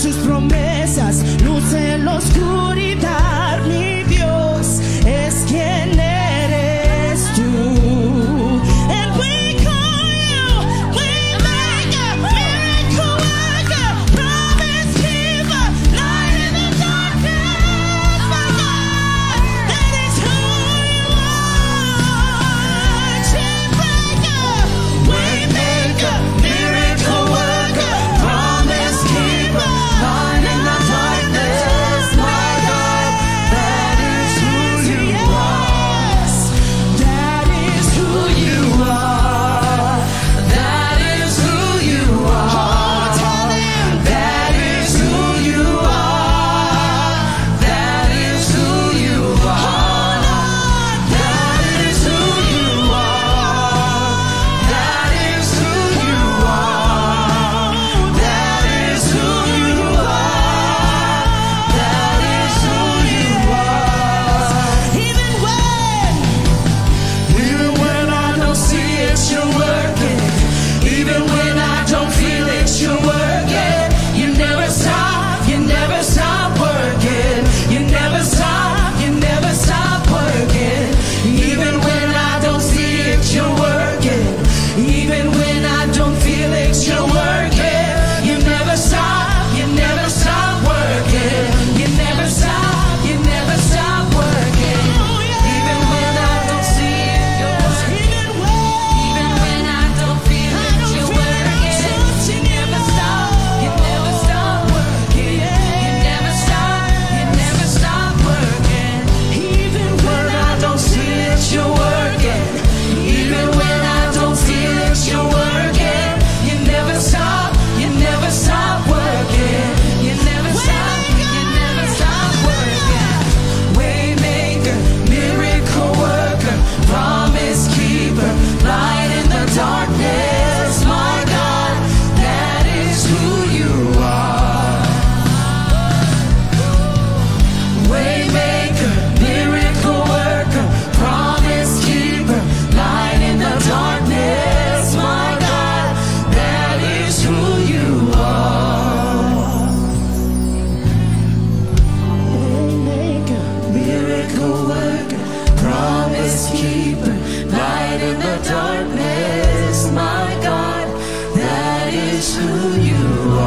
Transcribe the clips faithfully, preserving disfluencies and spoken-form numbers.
sus promesas, luz en la oscuridad. Mi Dios es quien eres tú. And we call you Waymaker, miracle worker, promise keeper, light in the darkness. My God, that is who you are. Chain breaker, Waymaker, miracle worker, promise keeper, light in the darkness. My God, that is who you are. That is who you are. That is who you are. That is who you are. That is who you are. That is who you are. That is who you are. That is who you are. That is who you are. Even when, even when I don't see it, you're working. Even when I don't feel it, you're working. You never stop, you never stop working. You never stop, you never stop working. Even when I don't see it, you're working. Even when I don't feel it, you're working. You never stop, you never stop working. You never stop, you never stop working. Even when I don't see it, you're working. Even when I don't feel it, you're working. You never stop, you never stop working. You never stop, you never stop working. Even when I don't see it, you're working. Even when I don't feel it, you're working. You never stop, you never stop working. You never stop, you never stop working. Waymaker, miracle worker, promise keeper, light in the darkness. My God, that is who you are. Waymaker, miracle worker, promise keeper, light in the darkness. My God, that is who you are. Waymaker, miracle worker, promise keeper, light in the darkness. My God, that is who you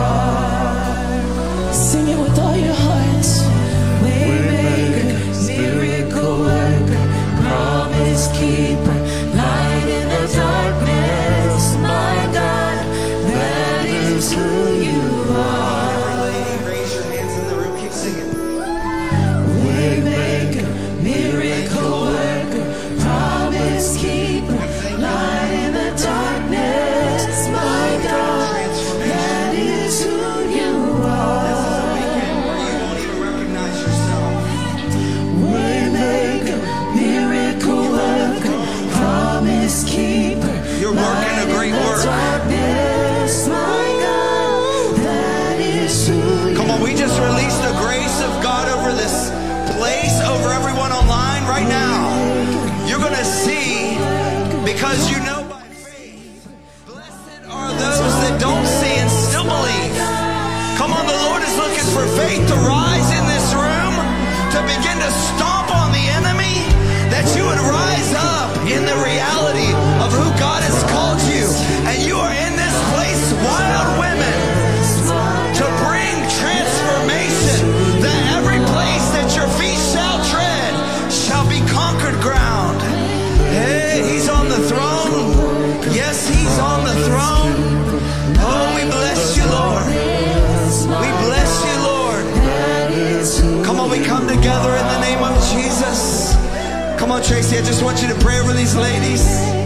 are. Sing it with all your hearts. Waymaker, miracle worker, promise keeper, light in the darkness. My God, that is who you are. Raise your hands in the room. Keep singing. Waymaker, miracle worker, promise keeper, light in the darkness. My God, that is who you are. You won't even recognize yourself. Waymaker, miracle worker, promise keeper. You're working a great work. Darkness, my God, that is who you Come on, we just released the grace of God over this place, over everyone online right now. You're going to see, because you know by faith, blessed are those that don't see and still believe. Come on, the Lord is looking for faith to rise in this room, to begin to stomp on the enemy, that you would rise up in the reality of who God has called you. And you are in this place, wild women, to bring transformation, that every place that your feet shall tread shall be conquered ground. Hey, he's on the throne. Yes, he's on the throne. Oh, we bless you, Lord. We bless you, Lord. Come on, we come together in the name of Jesus. Come on, Tracy, I just want you to pray over these ladies.